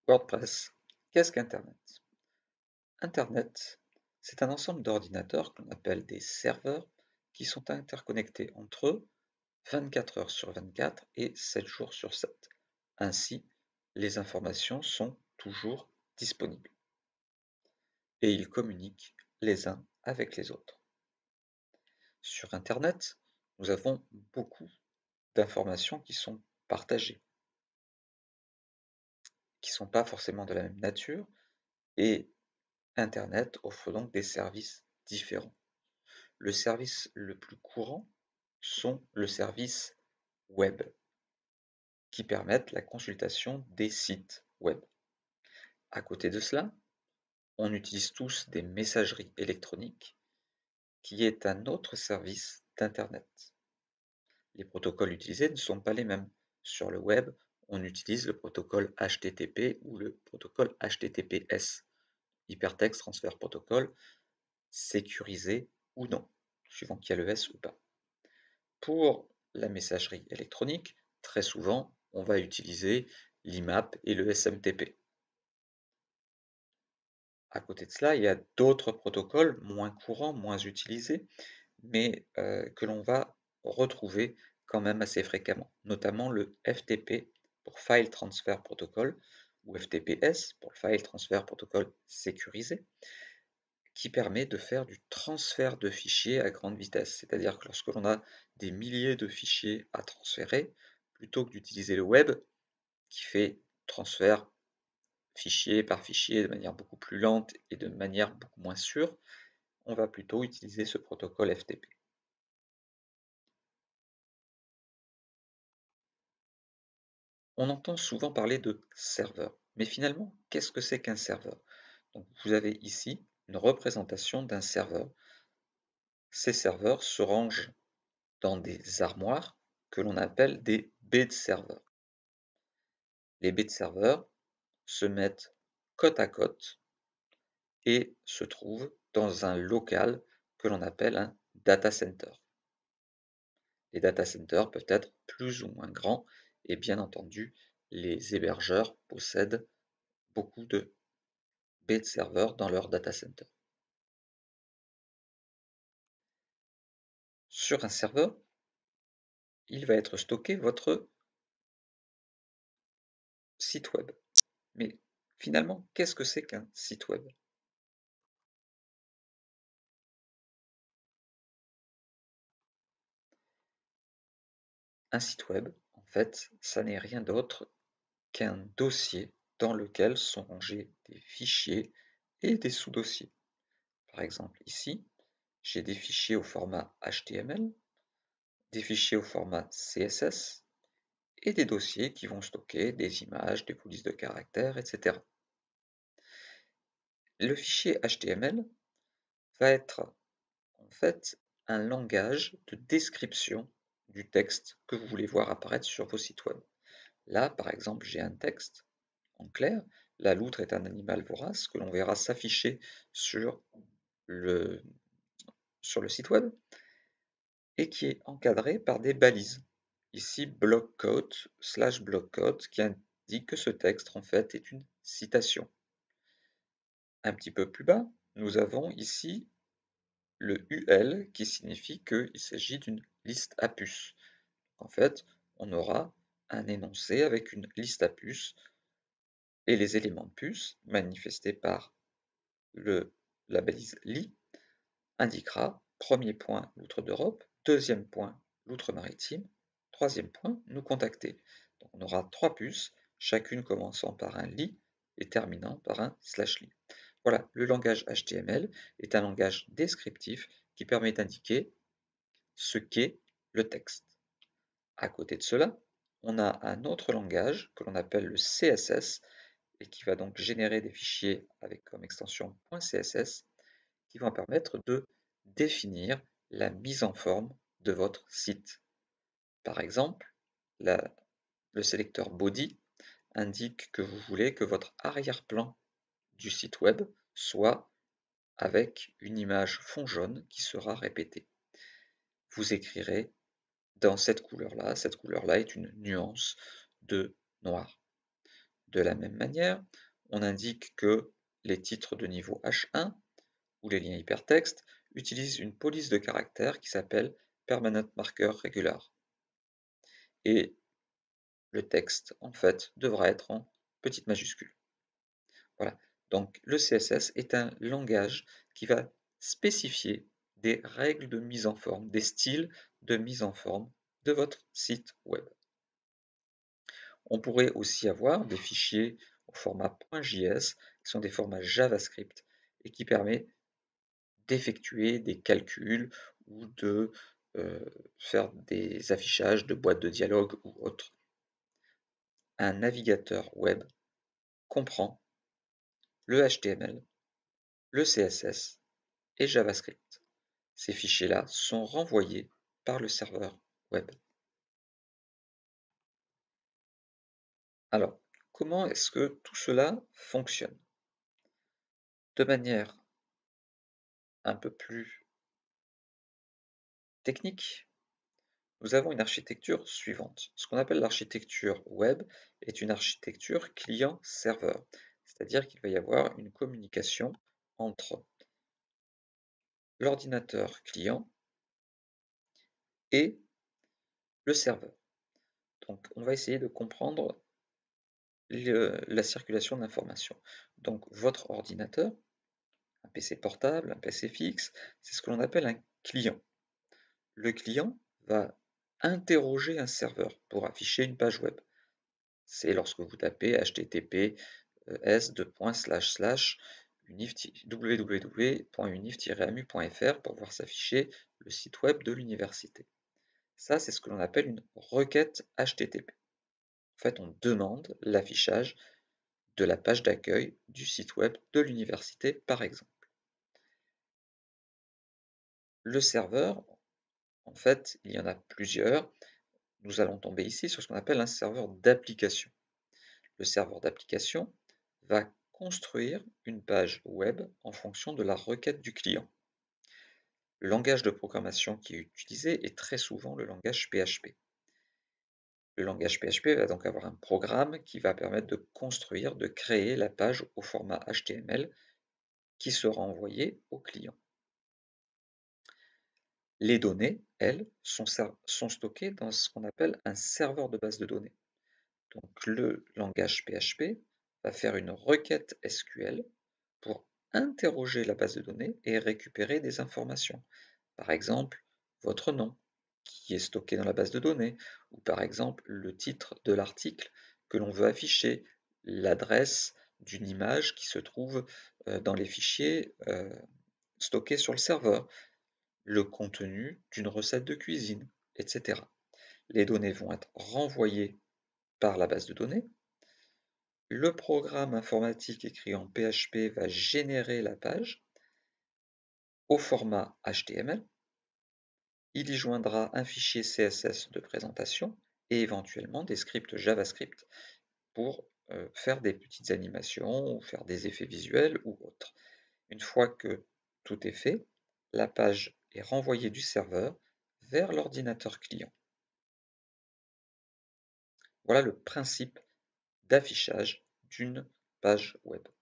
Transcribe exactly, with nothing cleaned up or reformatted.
WordPress. Qu'est-ce qu'Internet? Internet, c'est un ensemble d'ordinateurs qu'on appelle des serveurs qui sont interconnectés entre eux vingt-quatre heures sur vingt-quatre et sept jours sur sept. Ainsi, les informations sont toujours disponibles et ils communiquent les uns avec les autres. Sur Internet, nous avons beaucoup d'informations qui sont partagées, qui ne sont pas forcément de la même nature, et Internet offre donc des services différents. Le service le plus courant sont le service web, qui permettent la consultation des sites web. À côté de cela, on utilise tous des messageries électroniques, qui est un autre service d'Internet. Les protocoles utilisés ne sont pas les mêmes. Sur le web, on utilise le protocole H T T P ou le protocole H T T P S, Hypertext Transfer Protocol, sécurisé ou non, suivant qu'il y a le S ou pas. Pour la messagerie électronique, très souvent, on va utiliser l'I M A P et le S M T P. À côté de cela, il y a d'autres protocoles moins courants, moins utilisés, mais euh, que l'on va retrouver quand même assez fréquemment, notamment le F T P pour File Transfer Protocol, ou F T P S pour File Transfer Protocol sécurisé, qui permet de faire du transfert de fichiers à grande vitesse. C'est-à-dire que lorsque l'on a des milliers de fichiers à transférer, plutôt que d'utiliser le web, qui fait transfert fichier par fichier de manière beaucoup plus lente et de manière beaucoup moins sûre, on va plutôt utiliser ce protocole F T P. On entend souvent parler de serveur, mais finalement, qu'est-ce que c'est qu'un serveur? Donc, vous avez ici une représentation d'un serveur. Ces serveurs se rangent dans des armoires que l'on appelle des baies de serveurs. Les baies de serveurs se mettent côte à côte et se trouvent dans un local que l'on appelle un data center. Les data centers peuvent être plus ou moins grands et bien entendu, les hébergeurs possèdent beaucoup de baies de serveurs dans leur data center. Sur un serveur, il va être stocké votre site web. Mais finalement, qu'est-ce que c'est qu'un site web? Un site web, en fait, ça n'est rien d'autre qu'un dossier dans lequel sont rangés des fichiers et des sous-dossiers. Par exemple, ici, j'ai des fichiers au format H T M L, des fichiers au format C S S et des dossiers qui vont stocker des images, des polices de caractères, et cetera. Le fichier H T M L va être en fait un langage de description du texte que vous voulez voir apparaître sur vos sites web. Là, par exemple, j'ai un texte en clair. La loutre est un animal vorace que l'on verra s'afficher sur le, sur le site web et qui est encadré par des balises. Ici, blockquote slash blockquote qui indique que ce texte en fait est une citation. Un petit peu plus bas, nous avons ici le U L qui signifie qu'il s'agit d'une liste à puces. En fait, on aura un énoncé avec une liste à puces et les éléments de puce manifestés par le, la balise Li indiquera premier point l'outre d'Europe, deuxième point l'outre maritime, troisième point nous contacter. Donc on aura trois puces, chacune commençant par un Li et terminant par un slash Li. Voilà, le langage H T M L est un langage descriptif qui permet d'indiquer ce qu'est le texte. À côté de cela, on a un autre langage que l'on appelle le C S S et qui va donc générer des fichiers avec comme extension .css qui vont permettre de définir la mise en forme de votre site. Par exemple, la, le sélecteur body indique que vous voulez que votre arrière-plan du site web soit avec une image fond jaune qui sera répétée. Vous écrirez dans cette couleur-là, cette couleur-là est une nuance de noir. De la même manière, on indique que les titres de niveau H un ou les liens hypertextes utilisent une police de caractères qui s'appelle Permanent Marker Regular. Et le texte, en fait, devra être en petite majuscule. Voilà. Donc, le C S S est un langage qui va spécifier des règles de mise en forme, des styles de mise en forme de votre site web. On pourrait aussi avoir des fichiers au format .js, qui sont des formats JavaScript, et qui permettent d'effectuer des calculs ou de euh, faire des affichages de boîtes de dialogue ou autres. Un navigateur web comprend le H T M L, le C S S et JavaScript. Ces fichiers-là sont renvoyés par le serveur web. Alors, comment est-ce que tout cela fonctionne? De manière un peu plus technique, nous avons une architecture suivante. Ce qu'on appelle l'architecture web est une architecture client-serveur, c'est-à-dire qu'il va y avoir une communication entre l'ordinateur client et le serveur. Donc, on va essayer de comprendre le, la circulation d'informations. Donc, votre ordinateur, un P C portable, un P C fixe, c'est ce que l'on appelle un client. Le client va interroger un serveur pour afficher une page web. C'est lorsque vous tapez H T T P S w w w point unif tiret amu point f r pour voir s'afficher le site web de l'université. Ça, c'est ce que l'on appelle une requête H T T P. En fait, on demande l'affichage de la page d'accueil du site web de l'université, par exemple. Le serveur, en fait, il y en a plusieurs. Nous allons tomber ici sur ce qu'on appelle un serveur d'application. Le serveur d'application va construire une page web en fonction de la requête du client. Le langage de programmation qui est utilisé est très souvent le langage P H P. Le langage P H P va donc avoir un programme qui va permettre de construire, de créer la page au format H T M L qui sera envoyée au client. Les données, elles, sont, sont stockées dans ce qu'on appelle un serveur de base de données. Donc le langage P H P va faire une requête S Q L pour interroger la base de données et récupérer des informations. Par exemple, votre nom, qui est stocké dans la base de données, ou par exemple le titre de l'article que l'on veut afficher, l'adresse d'une image qui se trouve dans les fichiers stockés sur le serveur, le contenu d'une recette de cuisine, et cetera. Les données vont être renvoyées par la base de données. Le programme informatique écrit en P H P va générer la page au format H T M L. Il y joindra un fichier C S S de présentation et éventuellement des scripts JavaScript pour euh, faire des petites animations ou faire des effets visuels ou autres. Une fois que tout est fait, la page est renvoyée du serveur vers l'ordinateur client. Voilà le principe d'affichage d'une page web.